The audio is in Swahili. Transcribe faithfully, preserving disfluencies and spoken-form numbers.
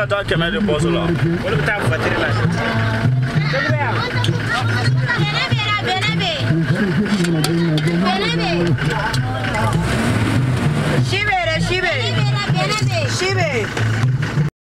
ka taa kɛmɛ de bɔ so la. Olu bɛ taa fatiri la.